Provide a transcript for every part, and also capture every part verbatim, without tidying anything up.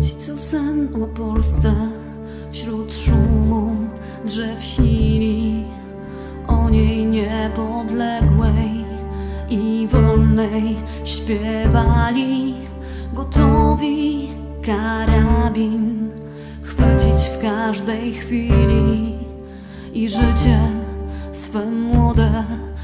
Ci, co sen o Polsce wśród szumu drzew śnili, o niej niepodległej i wolnej śpiewali, gotowi karabin chwycić w każdej chwili i życie swe młode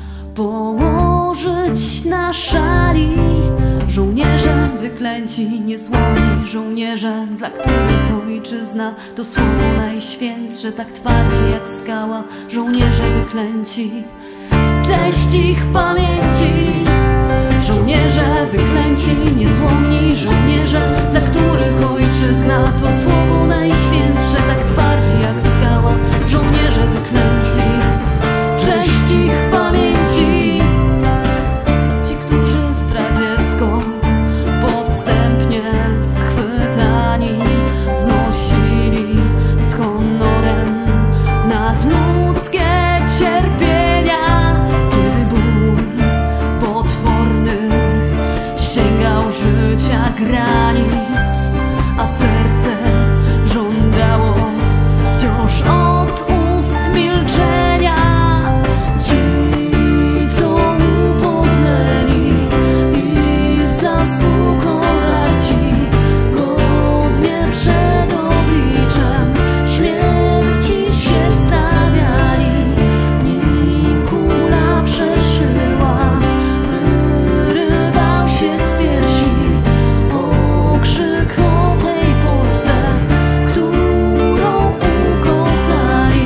położyć na szali. Żołnierze wyklęci, niezłomni, żołnierze, dla których ojczyzna to słowo najświętsze, tak twardzi jak skała. Żołnierze wyklęci, cześć ich pamięci. Żołnierze wyklęci, niezłomni, żołnierze, dla których ojczyzna to słowo najświętsze, tak twardzi jak skała. Żołnierze wyklęci, cześć ich pamięci. Ci, którzy zdradziecko podstępnie schwytani znosili z honorem nadludzkie cierpienia, kiedy ból potworny sięgał życia granic, a serce żądało wciąż od ust milczenia. Ci, co upodleni i zasługą darci, godnie przed obliczem śmierci się stawiali. Nim kula przeszyła, wyrywał się z piersi okrzyk o tej Polsce, którą ukochali.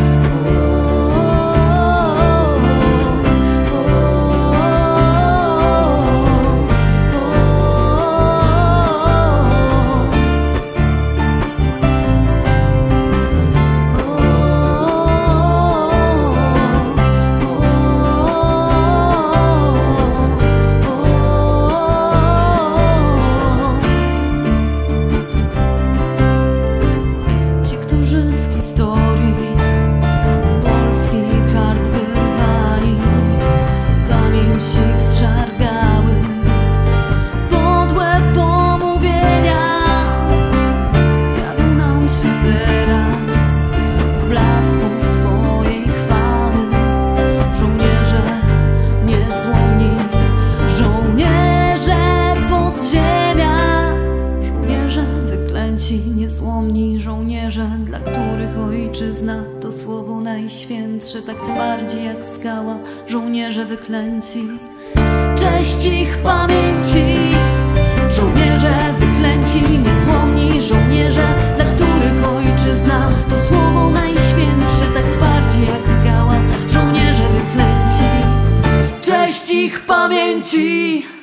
Ci, którzy z historii Polski kart wyrwali, pamięć ich zszargały podłe pomówienia, jawią nam się teraz w blasku swojej chwały. Żołnierze niezłomni, żołnierze podziemia, żołnierze wyklęci, niezłomni, żołnierze, dla których ojczyzna to słowo najświętsze, tak twardzi jak skała. Żołnierze wyklęci, cześć ich pamięci. Żołnierze wyklęci, niezłomni, żołnierze, dla których ojczyzna to słowo najświętsze, tak twardzi jak skała. Żołnierze wyklęci, cześć ich pamięci.